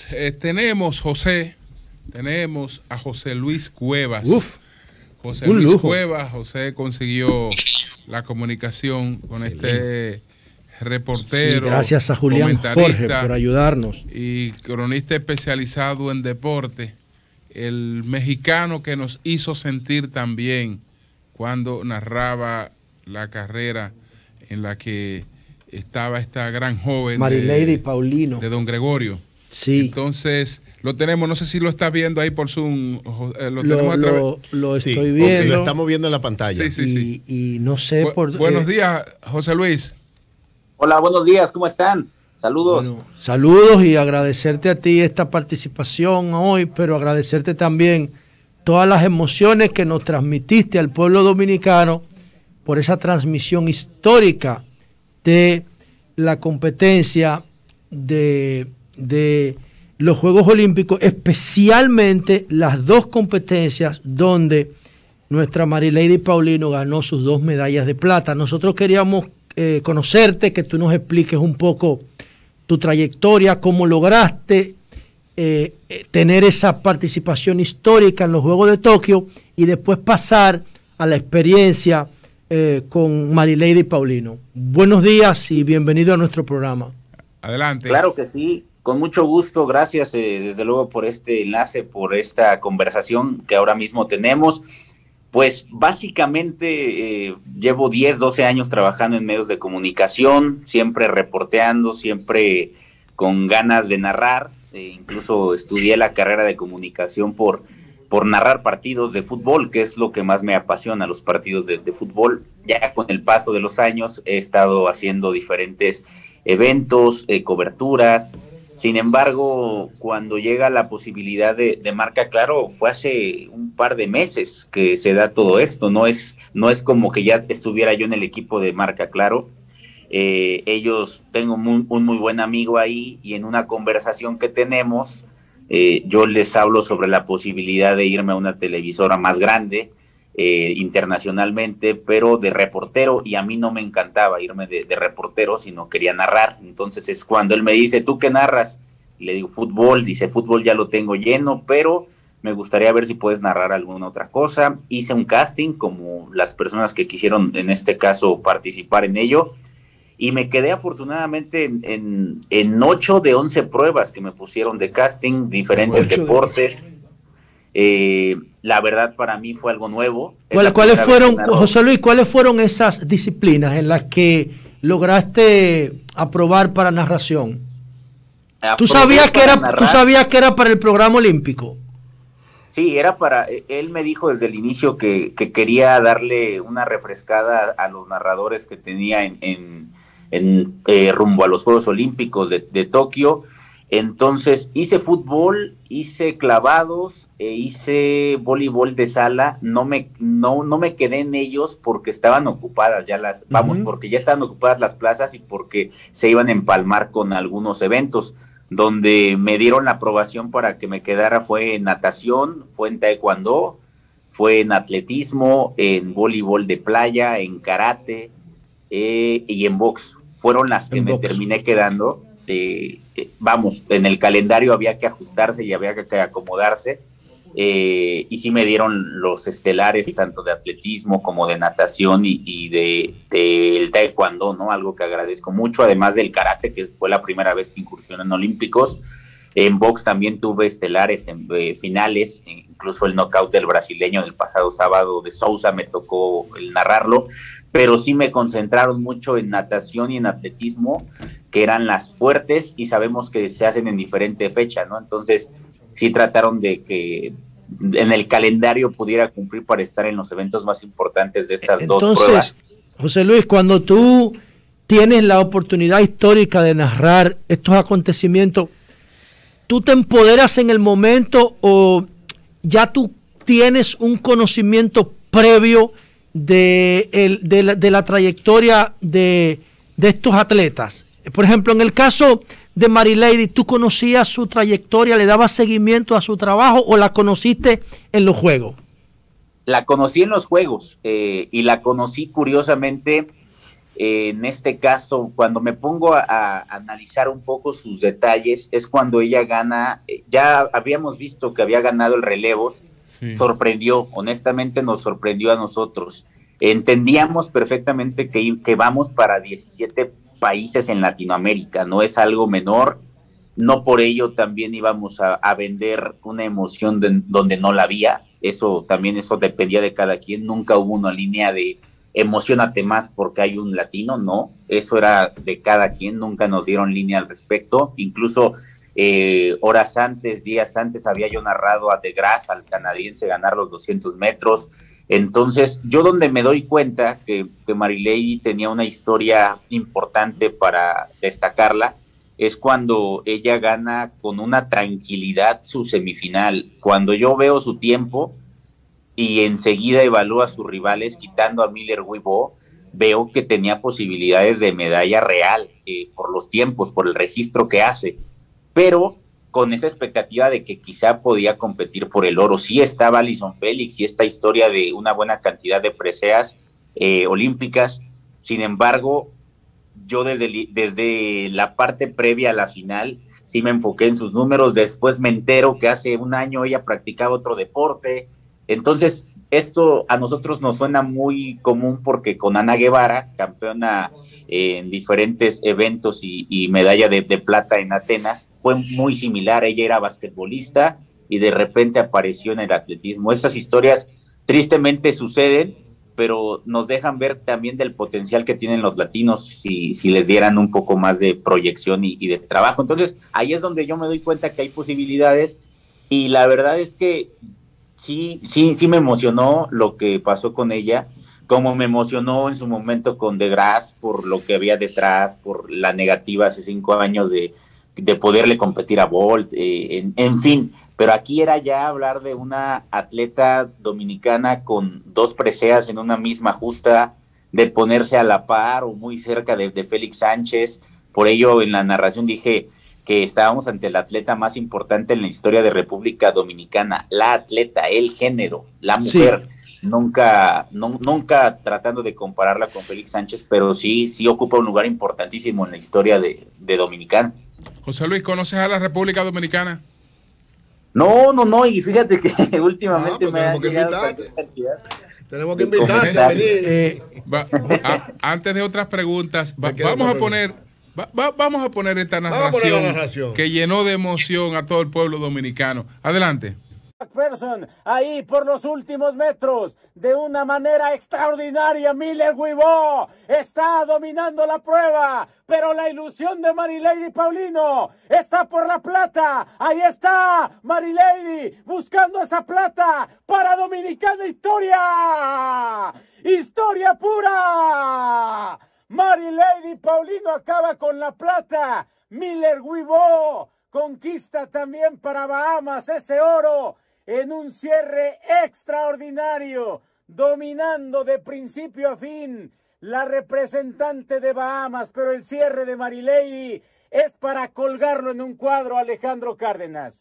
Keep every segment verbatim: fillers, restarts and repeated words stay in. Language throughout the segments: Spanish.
Pues eh, tenemos, José, tenemos a José Luis Cuevas. Uf, José Luis lujo. Cuevas, José consiguió la comunicación con Excelente. este reportero. Sí, gracias a Julián Jorge por ayudarnos. Y cronista especializado en deporte, el mexicano que nos hizo sentir tan bien cuando narraba la carrera en la que estaba esta gran joven Marilady Paulino de Don Gregorio. Sí. Entonces lo tenemos, no sé si lo estás viendo ahí por Zoom. Lo, lo, tenemos lo, lo estoy sí, viendo. Lo estamos viendo en la pantalla. Sí, sí, y, sí. y no sé Bu por... Buenos eh, días, José Luis. Hola, buenos días, ¿cómo están? Saludos. Bueno, saludos y agradecerte a ti esta participación hoy, pero agradecerte también todas las emociones que nos transmitiste al pueblo dominicano por esa transmisión histórica de la competencia de, de los Juegos Olímpicos, especialmente las dos competencias donde nuestra Marilady Paulino ganó sus dos medallas de plata. Nosotros queríamos eh, conocerte, que tú nos expliques un poco tu trayectoria, cómo lograste eh, tener esa participación histórica en los Juegos de Tokio y después pasar a la experiencia eh, con Marilady Paulino. Buenos días y bienvenido a nuestro programa. Adelante. Claro que sí, con mucho gusto, gracias eh, desde luego por este enlace, por esta conversación que ahora mismo tenemos. Pues básicamente eh, llevo diez, doce años trabajando en medios de comunicación, siempre reporteando, siempre con ganas de narrar, eh, incluso estudié la carrera de comunicación por, por narrar partidos de fútbol, que es lo que más me apasiona, los partidos de, de fútbol. Ya con el paso de los años he estado haciendo diferentes eventos, eh, coberturas. Sin embargo, cuando llega la posibilidad de, de Marca Claro, fue hace un par de meses que se da todo esto. No es, no es como que ya estuviera yo en el equipo de Marca Claro. Eh, ellos, tengo muy, un muy buen amigo ahí y en una conversación que tenemos, eh, yo les hablo sobre la posibilidad de irme a una televisora más grande, eh, internacionalmente, pero de reportero, y a mí no me encantaba irme de, de reportero, sino quería narrar. Entonces es cuando él me dice, ¿tú qué narras? Y le digo, fútbol. Dice, fútbol ya lo tengo lleno, pero me gustaría ver si puedes narrar alguna otra cosa. Hice un casting, como las personas que quisieron en este caso participar en ello, y me quedé afortunadamente en, en, en ocho de once pruebas que me pusieron de casting, diferentes deportes. De... Eh, la verdad para mí fue algo nuevo. ¿Cuál, ¿Cuáles fueron, José Luis, cuáles fueron esas disciplinas en las que lograste aprobar para narración? ¿Tú sabías que era, narrar, ¿Tú sabías que era para el programa olímpico? Sí, era para, él me dijo desde el inicio que, que quería darle una refrescada a los narradores que tenía en, en, en eh, rumbo a los Juegos Olímpicos de, de Tokio. Entonces hice fútbol, hice clavados, e hice voleibol de sala. No me, no, no me quedé en ellos porque estaban ocupadas ya las, uh-huh. vamos, porque ya estaban ocupadas las plazas y porque se iban a empalmar con algunos eventos. Donde me dieron la aprobación para que me quedara fue en natación, fue en taekwondo, fue en atletismo, en voleibol de playa, en karate eh, y en box. Fueron las que en me box. terminé quedando. Eh, eh, vamos, en el calendario había que ajustarse y había que, que acomodarse. Eh, y sí me dieron los estelares tanto de atletismo como de natación y, y de, de el taekwondo, ¿no? Algo que agradezco mucho, además del karate, que fue la primera vez que incursioné en olímpicos. En box también tuve estelares en eh, finales, incluso el knockout del brasileño del pasado sábado de Sousa me tocó el narrarlo, pero sí me concentraron mucho en natación y en atletismo, que eran las fuertes y sabemos que se hacen en diferente fecha, ¿no? Entonces sí trataron de que en el calendario pudiera cumplir para estar en los eventos más importantes de estas Entonces, dos pruebas. José Luis, cuando tú tienes la oportunidad histórica de narrar estos acontecimientos, ¿tú te empoderas en el momento o ya tú tienes un conocimiento previo de, el, de, la, de la trayectoria de, de estos atletas? Por ejemplo, en el caso de Marilady, ¿tú conocías su trayectoria, le dabas seguimiento a su trabajo o la conociste en los Juegos? La conocí en los Juegos eh, y la conocí curiosamente Eh, en este caso, cuando me pongo a, a analizar un poco sus detalles, es cuando ella gana, ya habíamos visto que había ganado el relevos, sí. Sorprendió, honestamente nos sorprendió a nosotros. Entendíamos perfectamente que, que vamos para diecisiete países en Latinoamérica, no es algo menor, no por ello también íbamos a, a vender una emoción de, donde no la había, eso también eso dependía de cada quien, nunca hubo una línea de emocionate más porque hay un latino, no, eso era de cada quien, nunca nos dieron línea al respecto, incluso eh, horas antes, días antes había yo narrado a De Grasse, al canadiense, ganar los doscientos metros. Entonces, yo donde me doy cuenta que, que Marilady tenía una historia importante para destacarla, es cuando ella gana con una tranquilidad su semifinal. Cuando yo veo su tiempo y enseguida evalúa a sus rivales, quitando a Miller-Uibo, veo que tenía posibilidades de medalla real eh, por los tiempos, por el registro que hace, pero con esa expectativa de que quizá podía competir por el oro. Sí estaba Allyson Felix y esta historia de una buena cantidad de preseas eh, olímpicas, sin embargo, yo desde, desde la parte previa a la final, sí me enfoqué en sus números, después me entero que hace un año ella practicaba otro deporte, entonces esto a nosotros nos suena muy común porque con Ana Guevara, campeona en diferentes eventos y, y medalla de, de plata en Atenas, fue muy similar, ella era basquetbolista y de repente apareció en el atletismo. Esas historias tristemente suceden, pero nos dejan ver también del potencial que tienen los latinos si, si les dieran un poco más de proyección y, y de trabajo. Entonces ahí es donde yo me doy cuenta que hay posibilidades y la verdad es que sí, sí, sí me emocionó lo que pasó con ella, como me emocionó en su momento con De Grasse por lo que había detrás, por la negativa hace cinco años de, de poderle competir a Bolt, eh, en, en fin, pero aquí era ya hablar de una atleta dominicana con dos preseas en una misma justa, de ponerse a la par o muy cerca de, de Félix Sánchez. Por ello en la narración dije que estábamos ante el atleta más importante en la historia de República Dominicana, la atleta, el género, la mujer. Sí. Nunca, no, nunca tratando de compararla con Félix Sánchez, pero sí, sí ocupa un lugar importantísimo en la historia de, de Dominicana. José Luis, ¿conoces a la República Dominicana? No, no, no, y fíjate que últimamente ah, pues me han llegado cantidad. Tenemos que invitarte a venir. Eh, va, a, antes de otras preguntas, va, vamos a poner, va, va, vamos a poner esta narración, narración que llenó de emoción a todo el pueblo dominicano. Adelante. McPherson, ahí por los últimos metros, de una manera extraordinaria, Miller-Uibo está dominando la prueba, pero la ilusión de Marilady Paulino está por la plata. Ahí está Marilady buscando esa plata para Dominicana. Historia, historia pura. Marilady Paulino acaba con la plata. Miller-Uibo conquista también para Bahamas ese oro en un cierre extraordinario, dominando de principio a fin la representante de Bahamas, pero el cierre de Marilady es para colgarlo en un cuadro, Alejandro Cárdenas.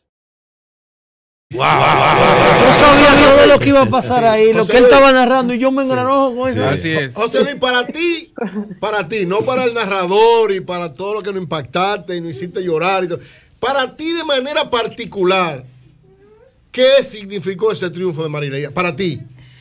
Wow, wow, wow. No sabía nada de lo que iba a pasar ahí, lo que él estaba narrando y yo me engranojo sí, con eso. Sí, así es. José Luis, para ti, para ti, no para el narrador y para todo lo que nos impactaste y nos hiciste llorar y todo. Para ti de manera particular, ¿qué significó ese triunfo de Marilady? Para ti.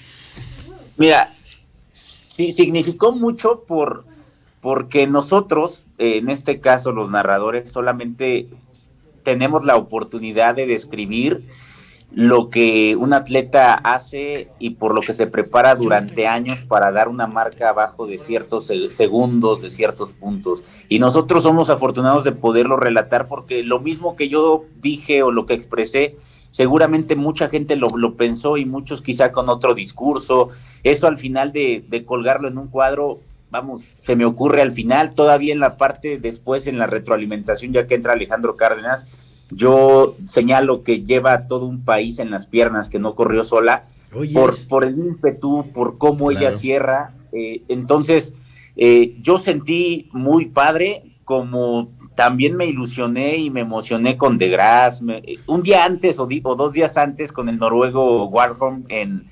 Mira, sí, significó mucho por, porque nosotros, eh, en este caso los narradores, solamente tenemos la oportunidad de describir lo que un atleta hace y por lo que se prepara durante años para dar una marca abajo de ciertos segundos, de ciertos puntos. Y nosotros somos afortunados de poderlo relatar porque lo mismo que yo dije o lo que expresé, seguramente mucha gente lo, lo pensó y muchos quizá con otro discurso. Eso al final de, de colgarlo en un cuadro, vamos, se me ocurre al final, todavía en la parte después en la retroalimentación, ya que entra Alejandro Cárdenas, yo señalo que lleva a todo un país en las piernas, que no corrió sola, Oye. por por el ímpetu, por cómo claro. ella cierra. Eh, entonces, eh, yo sentí muy padre, como también me ilusioné y me emocioné con De Grasse. Me, un día antes o, di, o dos días antes con el noruego Warholm en,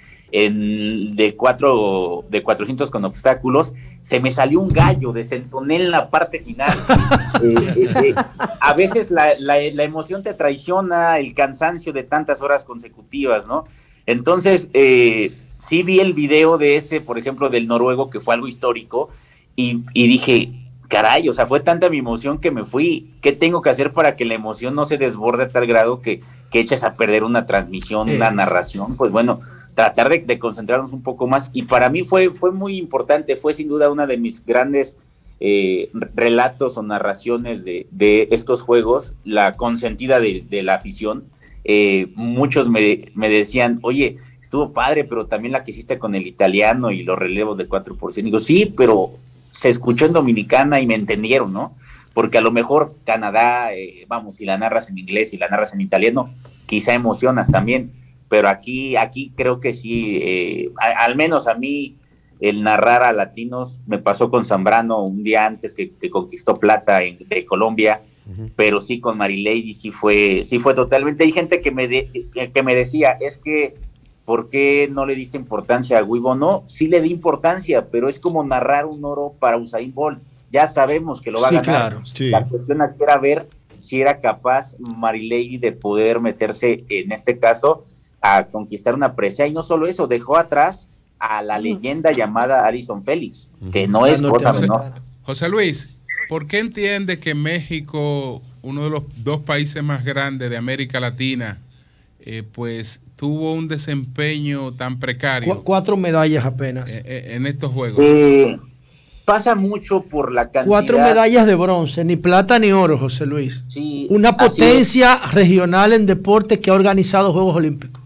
en de cuatro de cuatrocientos con obstáculos, se me salió un gallo, desentoné en la parte final. eh, eh, eh, a veces la, la, la emoción te traiciona, el cansancio de tantas horas consecutivas, ¿no? Entonces, eh, sí vi el video de ese, por ejemplo, del noruego, que fue algo histórico, y, y dije, caray, o sea, fue tanta mi emoción que me fui. ¿Qué tengo que hacer para que la emoción no se desborde a tal grado que, que eches a perder una transmisión, eh. una narración? Pues bueno, tratar de, de concentrarnos un poco más. Y para mí fue, fue muy importante, fue sin duda una de mis grandes eh, relatos o narraciones de, de estos juegos, la consentida de, de la afición. Eh, muchos me, me decían, oye, estuvo padre, pero también la que hiciste con el italiano y los relevos de cuatro por ciento. Digo, sí, pero se escuchó en Dominicana y me entendieron, ¿no? Porque a lo mejor Canadá, eh, vamos, si la narras en inglés y la narras en italiano, quizá emocionas también, pero aquí, aquí creo que sí, eh, a, al menos a mí el narrar a latinos me pasó con Zambrano un día antes que, que conquistó plata en, de Colombia, uh-huh. Pero sí con Marilady sí fue, sí fue totalmente. Hay gente que me, de, que, que me decía, es que ¿por qué no le diste importancia a Weibo? No, sí le di importancia, pero es como narrar un oro para Usain Bolt. Ya sabemos que lo va sí, a ganar. Claro. Sí. La cuestión aquí era ver si era capaz Marilady de poder meterse, en este caso, a conquistar una presea. Y no solo eso, dejó atrás a la leyenda llamada Allyson Félix, que no es cosa menor. José Luis, ¿por qué entiende que México, uno de los dos países más grandes de América Latina, eh, pues tuvo un desempeño tan precario? Qu cuatro medallas apenas. Eh, en estos juegos. Eh, pasa mucho por la cantidad. Cuatro medallas de bronce, ni plata ni oro, José Luis. Sí, una potencia regional en deporte que ha organizado Juegos Olímpicos.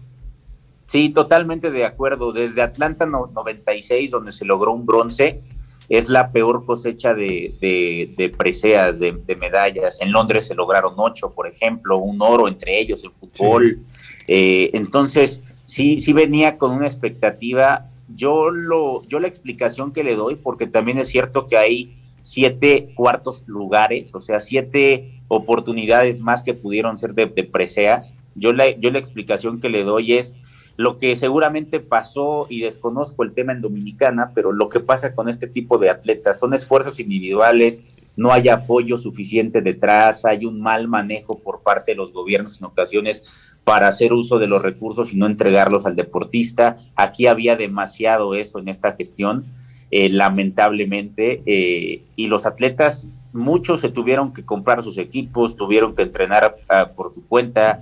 Sí, totalmente de acuerdo. Desde Atlanta no, noventa y seis, donde se logró un bronce, es la peor cosecha de, de, de preseas, de, de medallas. En Londres se lograron ocho, por ejemplo, un oro entre ellos en fútbol. Sí. Eh, entonces, sí, sí venía con una expectativa. Yo lo, yo la explicación que le doy, porque también es cierto que hay siete cuartos lugares, o sea, siete oportunidades más que pudieron ser de, de preseas. Yo la, yo la explicación que le doy es lo que seguramente pasó, y desconozco el tema en Dominicana, pero lo que pasa con este tipo de atletas son esfuerzos individuales, no hay apoyo suficiente detrás, hay un mal manejo por parte de los gobiernos en ocasiones para hacer uso de los recursos y no entregarlos al deportista. Aquí había demasiado eso en esta gestión, eh, lamentablemente, eh, y los atletas, muchos se tuvieron que comprar sus equipos, tuvieron que entrenar uh, por su cuenta.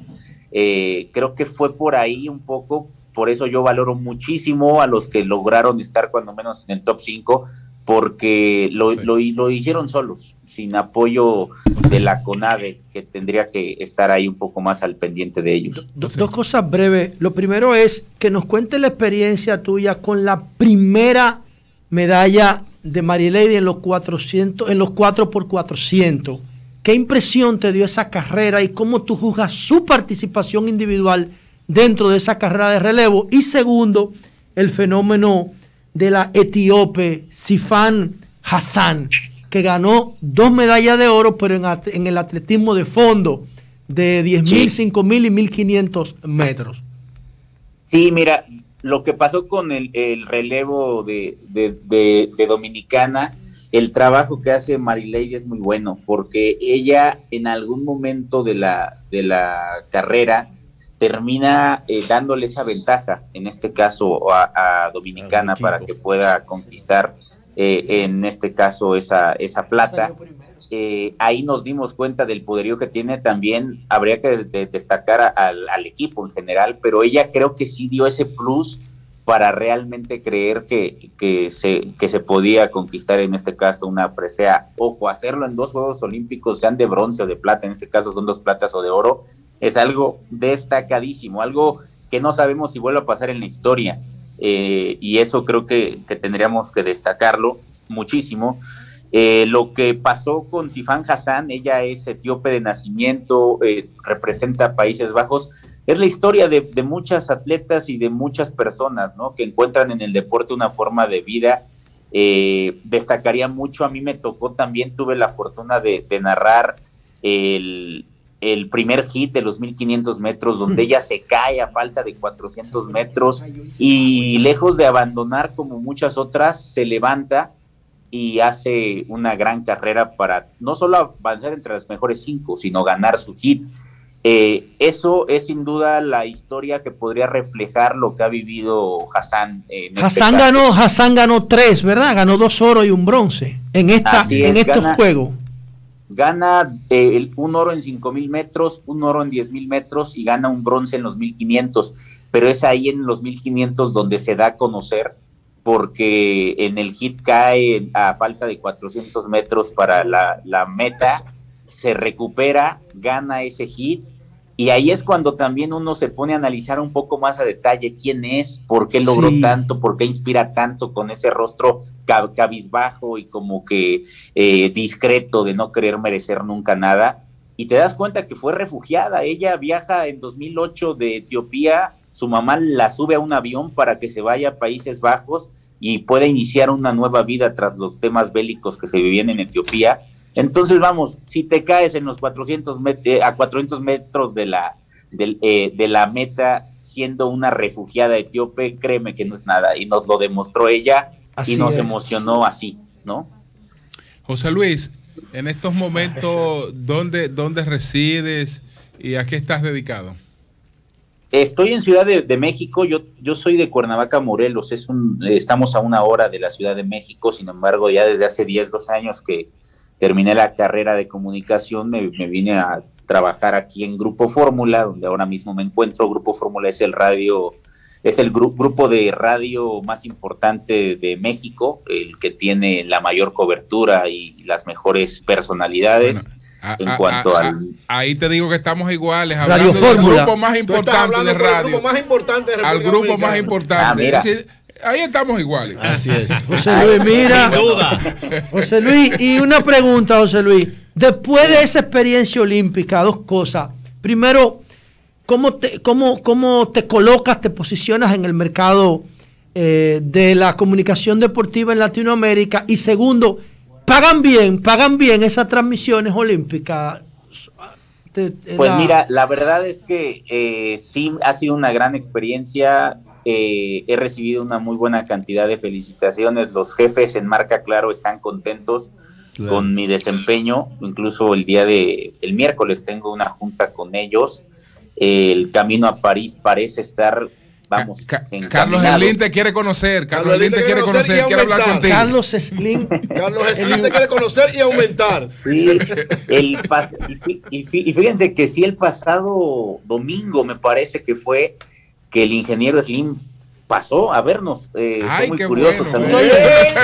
Eh, creo que fue por ahí un poco, por eso yo valoro muchísimo a los que lograron estar cuando menos en el top cinco, porque lo, sí. lo, lo hicieron solos, sin apoyo de la CONADE, que tendría que estar ahí un poco más al pendiente de ellos. Do, do, dos cosas breves. Lo primero es que nos cuente la experiencia tuya con la primera medalla de Marilady en los cuatrocientos, en los cuatro por cuatrocientos. ¿Qué impresión te dio esa carrera y cómo tú juzgas su participación individual dentro de esa carrera de relevo? Y segundo, el fenómeno de la etíope Sifan Hassan, que ganó dos medallas de oro, pero en, en el atletismo de fondo de diez mil, sí. cinco mil y mil quinientos metros. Sí, mira, lo que pasó con el, el relevo de, de, de, de Dominicana, el trabajo que hace Marilady es muy bueno, porque ella en algún momento de la, de la carrera termina eh, dándole esa ventaja, en este caso a, a Dominicana, para que pueda conquistar eh, en este caso esa, esa plata. Eh, ahí nos dimos cuenta del poderío que tiene. También habría que de, destacar a, al, al equipo en general, pero ella creo que sí dio ese plus para realmente creer que, que, se, que se podía conquistar en este caso una presea. Ojo, hacerlo en dos Juegos Olímpicos, sean de bronce o de plata, en este caso son dos platas o de oro, es algo destacadísimo, algo que no sabemos si vuelve a pasar en la historia, eh, y eso creo que, que tendríamos que destacarlo muchísimo. Eh, lo que pasó con Sifan Hassan, ella es etíope de nacimiento, eh, representa Países Bajos. Es la historia de, de muchas atletas y de muchas personas, ¿no?, que encuentran en el deporte una forma de vida Eh, destacaría mucho, a mí me tocó también, tuve la fortuna de, de narrar el, el primer hit de los mil quinientos metros, donde ella se cae a falta de cuatrocientos metros y lejos de abandonar como muchas otras, se levanta y hace una gran carrera para no solo avanzar entre las mejores cinco, sino ganar su hit. Eh, eso es sin duda la historia que podría reflejar lo que ha vivido Hassan. En Hassan, este ganó, Hassan ganó tres, ¿verdad? Ganó dos oros y un bronce en, esta, Así en es, estos gana, juegos. Gana eh, el, un oro en cinco mil metros, un oro en diez mil metros y gana un bronce en los mil quinientos. Pero es ahí en los mil quinientos donde se da a conocer, porque en el hit cae a falta de cuatrocientos metros para la, la meta, se recupera, gana ese hit. Y ahí es cuando también uno se pone a analizar un poco más a detalle quién es, por qué logró sí. tanto, por qué inspira tanto con ese rostro cab cabizbajo y como que eh, discreto de no querer merecer nunca nada. Y te das cuenta que fue refugiada. Ella viaja en dos mil ocho de Etiopía, su mamá la sube a un avión para que se vaya a Países Bajos y pueda iniciar una nueva vida tras los temas bélicos que se vivían en Etiopía. Entonces, vamos, si te caes en los cuatrocientos met eh, a cuatrocientos metros de la, de, eh, de la meta siendo una refugiada etíope, créeme que no es nada. Y nos lo demostró ella así y nos es. emocionó así, ¿no? José Luis, en estos momentos, ¿dónde, dónde resides y a qué estás dedicado? Estoy en Ciudad de, de México, yo, yo soy de Cuernavaca, Morelos, es un, estamos a una hora de la Ciudad de México, sin embargo, ya desde hace diez, doce años que terminé la carrera de comunicación, me, me vine a trabajar aquí en Grupo Fórmula, donde ahora mismo me encuentro. Grupo Fórmula es el radio, es el gru grupo de radio más importante de México, el que tiene la mayor cobertura y las mejores personalidades. Bueno, a, en a, cuanto a, al... Ahí te digo que estamos iguales, hablando del grupo más importante de radio, grupo más importante de al grupo Dominicana. Más importante. Ah, mira. Es decir, ahí estamos iguales. Así es. José Luis, mira. Sin duda. José Luis, y una pregunta, José Luis. Después de esa experiencia olímpica, dos cosas. Primero, ¿cómo te, cómo, cómo te colocas, te posicionas en el mercado eh, de la comunicación deportiva en Latinoamérica? Y segundo, ¿pagan bien, pagan bien esas transmisiones olímpicas? Te, te pues la... mira, la verdad es que eh, sí ha sido una gran experiencia. Eh, he recibido una muy buena cantidad de felicitaciones. Los jefes en Marca Claro están contentos claro. con mi desempeño. Incluso el día de el miércoles tengo una junta con ellos. Eh, el camino a París parece estar, vamos, Ca Carlos Slim te quiere conocer. Carlos Slim te quiere conocer, conocer quiere hablar contigo. Carlos Slim. Carlos Slim te quiere conocer y aumentar. Sí, el pas y, y, y fíjense que sí, el pasado domingo me parece que fue que el ingeniero Slim pasó a vernos. Eh, Ay, fue muy qué curioso bueno, también. Oye,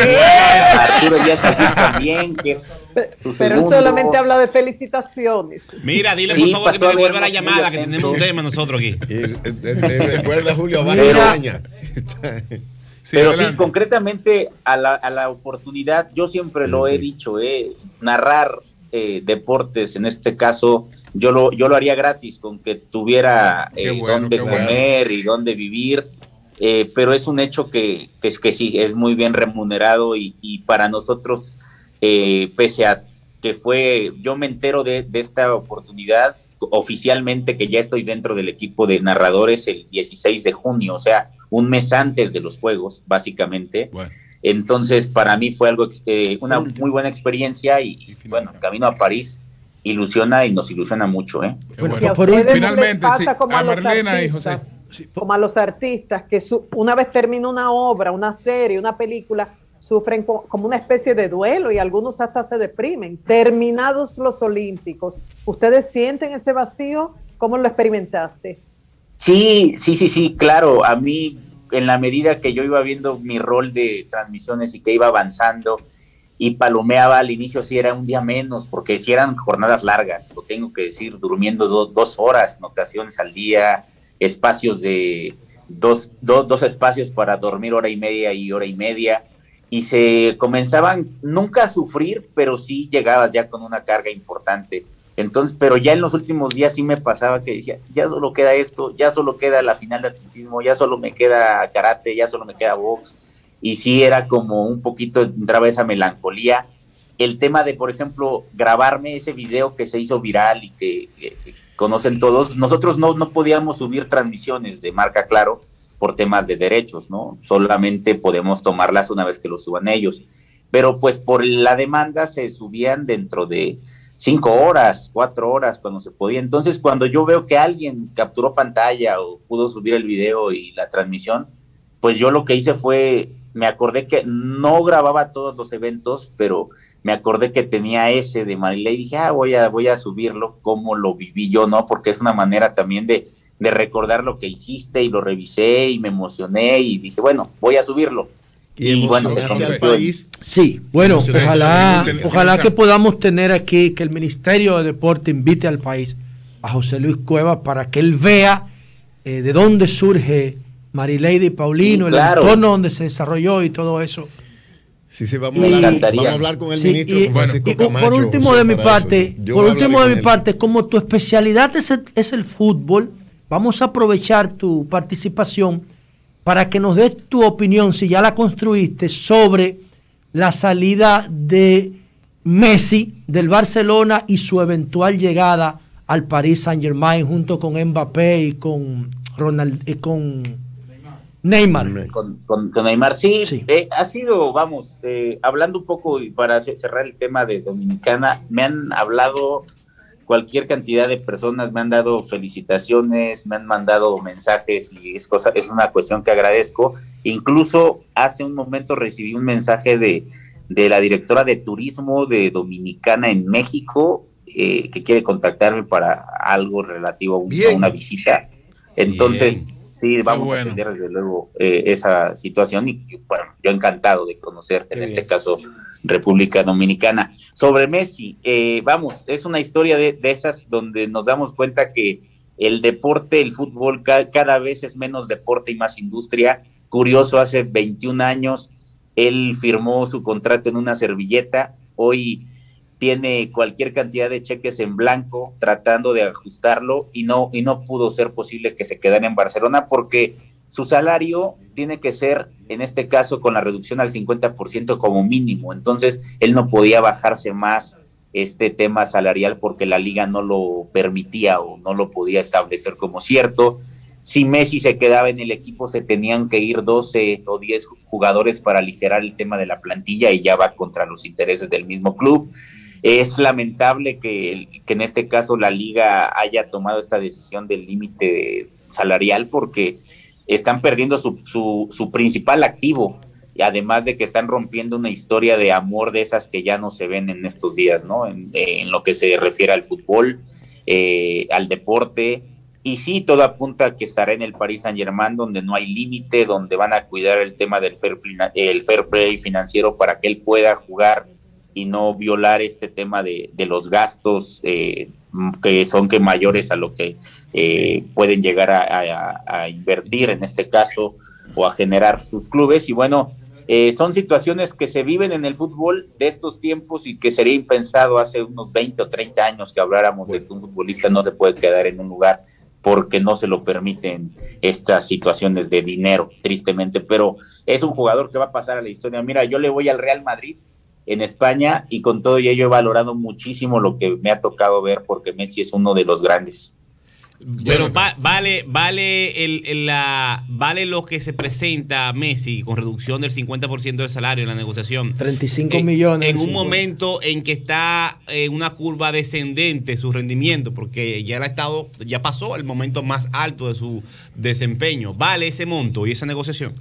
Arturo ya salió también, que es su Pero segundo. él solamente habla de felicitaciones. Mira, dile por sí, favor que me devuelva la llamada, que atento. tenemos un tema nosotros aquí. Y, eh, eh, recuerda Julio Baña. Sí, pero adelante. Sí, concretamente a la, a la oportunidad, yo siempre lo he dicho, eh, narrar eh, deportes, en este caso, yo lo, yo lo haría gratis, con que tuviera eh, bueno, dónde comer bueno. y dónde vivir, eh, pero es un hecho que, que, es, que sí, es muy bien remunerado y, y para nosotros, eh, pese a que fue, yo me entero de, de esta oportunidad oficialmente, que ya estoy dentro del equipo de narradores el dieciséis de junio, o sea, un mes antes de los Juegos, básicamente. Bueno. Entonces, para mí fue algo, eh, una muy buena experiencia y, y bueno, camino a París ilusiona y nos ilusiona mucho, ¿eh? Bueno, bueno, por un, finalmente, pasa sí, como a, a Marlena artistas, y José. Sí. Como a los artistas que su, una vez termina una obra, una serie, una película, sufren co como una especie de duelo y algunos hasta se deprimen. Terminados los Olímpicos, ¿ustedes sienten ese vacío? ¿Cómo lo experimentaste? Sí, sí, sí, sí, claro. A mí, en la medida que yo iba viendo mi rol de transmisiones y que iba avanzando y palomeaba al inicio, sí era un día menos, porque sí eran jornadas largas, lo tengo que decir, durmiendo do, dos horas en ocasiones al día, espacios de dos, dos, dos espacios para dormir hora y media y hora y media, y se comenzaban nunca a sufrir, pero sí llegabas ya con una carga importante. Entonces, pero ya en los últimos días sí me pasaba que decía, ya solo queda esto, ya solo queda la final de atletismo, ya solo me queda karate, ya solo me queda box, y sí era como un poquito, entraba esa melancolía. El tema de, por ejemplo, grabarme ese video que se hizo viral y que, que, que conocen todos, nosotros no, no podíamos subir transmisiones de Marca Claro por temas de derechos, ¿no? Solamente podemos tomarlas una vez que lo suban ellos. Pero pues por la demanda se subían dentro de cinco horas, cuatro horas cuando se podía. Entonces cuando yo veo que alguien capturó pantalla o pudo subir el video y la transmisión, pues yo lo que hice fue, me acordé que no grababa todos los eventos, pero me acordé que tenía ese de Marilei y dije, ah, voy a, voy a subirlo, cómo lo viví yo, ¿no? Porque es una manera también de, de recordar lo que hiciste, y lo revisé y me emocioné y dije, bueno, voy a subirlo. Y, y bueno, se al país. Sí, bueno, ojalá, ojalá que podamos tener aquí, que el Ministerio de Deporte invite al país a José Luis Cuevas para que él vea eh, de dónde surge Marileidy Paulino, sí, claro, el entorno donde se desarrolló y todo eso. Sí, sí, vamos, y, a, hablar, vamos a hablar con el sí, ministro. Y, bueno, y, Camacho, por último de mi parte, por último de mi parte, como tu especialidad es el, es el fútbol, vamos a aprovechar tu participación para que nos des tu opinión, si ya la construiste, sobre la salida de Messi del Barcelona y su eventual llegada al Paris Saint-Germain junto con Mbappé y con Ronald y con Neymar. Con, con, con Neymar, sí, sí. Eh, ha sido, vamos, eh, hablando un poco y para cerrar el tema de Dominicana, me han hablado cualquier cantidad de personas, me han dado felicitaciones, me han mandado mensajes y es cosa, es una cuestión que agradezco. Incluso hace un momento recibí un mensaje de, de la directora de turismo de Dominicana en México, eh, que quiere contactarme para algo relativo a, un, a una visita. Entonces, bien, sí, vamos bueno. a atender desde luego eh, esa situación y bueno, yo encantado de conocer Qué en bien. este caso República Dominicana. Sobre Messi, eh, vamos, es una historia de, de esas donde nos damos cuenta que el deporte, el fútbol, ca cada vez es menos deporte y más industria. Curioso, hace veintiún años él firmó su contrato en una servilleta, hoy tiene cualquier cantidad de cheques en blanco tratando de ajustarlo y no, y no pudo ser posible que se quedara en Barcelona porque su salario tiene que ser, en este caso, con la reducción al cincuenta por ciento como mínimo. Entonces, él no podía bajarse más este tema salarial porque la liga no lo permitía o no lo podía establecer como cierto. Si Messi se quedaba en el equipo, se tenían que ir doce o diez jugadores para aligerar el tema de la plantilla y ya va contra los intereses del mismo club. Es lamentable que, que en este caso la liga haya tomado esta decisión del límite salarial porque están perdiendo su, su, su principal activo, y además de que están rompiendo una historia de amor de esas que ya no se ven en estos días, ¿no? En, en lo que se refiere al fútbol, eh, al deporte, y sí, todo apunta a que estará en el Paris Saint-Germain, donde no hay límite, donde van a cuidar el tema del fair play, el fair play financiero para que él pueda jugar y no violar este tema de, de los gastos eh, que son que mayores a lo que eh, pueden llegar a, a, a invertir en este caso o a generar sus clubes. Y bueno, eh, son situaciones que se viven en el fútbol de estos tiempos y que sería impensado hace unos veinte o treinta años que habláramos de que un futbolista no se puede quedar en un lugar porque no se lo permiten estas situaciones de dinero, tristemente, pero es un jugador que va a pasar a la historia. Mira, yo le voy al Real Madrid en España y con todo ello he valorado muchísimo lo que me ha tocado ver porque Messi es uno de los grandes. Pero va, vale vale el, el, la, vale lo que se presenta a Messi con reducción del cincuenta por ciento del salario en la negociación. treinta y cinco millones. En un momento en que está en una curva descendente su rendimiento, porque ya ha estado, ya pasó el momento más alto de su desempeño. ¿Vale ese monto y esa negociación?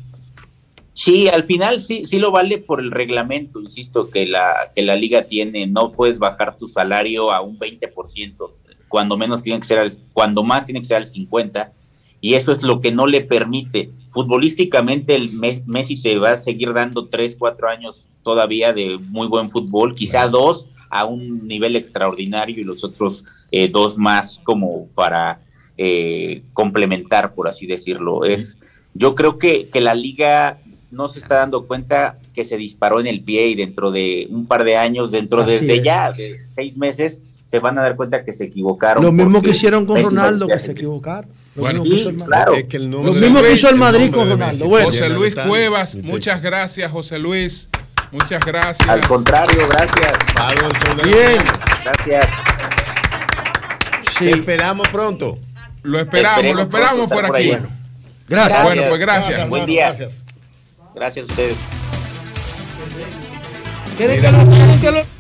Sí, al final sí, sí lo vale por el reglamento, insisto, que la, que la liga tiene. No puedes bajar tu salario a un veinte por ciento. Cuando menos tiene que ser al, cuando más tiene que ser al cincuenta por ciento, y eso es lo que no le permite. Futbolísticamente el Messi te va a seguir dando tres, cuatro años todavía de muy buen fútbol, quizá dos a un nivel extraordinario y los otros eh, dos más como para eh, complementar, por así decirlo. Es, yo creo que, que la liga no se está dando cuenta que se disparó en el pie y dentro de un par de años, dentro de, de ya de seis meses, se van a dar cuenta que se equivocaron. Lo mismo que hicieron con Ronaldo, que se equivocaron. Lo bueno, mismo, sí, claro. Es que el Lo mismo que hizo el Madrid con Ronaldo. Bueno. José Luis Cuevas, muchas gracias, José Luis. Muchas gracias. Al contrario, gracias. Bien. Gracias. Sí. Te esperamos pronto. Lo esperamos, esperemos lo esperamos por aquí. Por gracias. Bueno, pues gracias. gracias Buen día. Gracias. Gracias a ustedes. ¿Quieren que lo, quieren que lo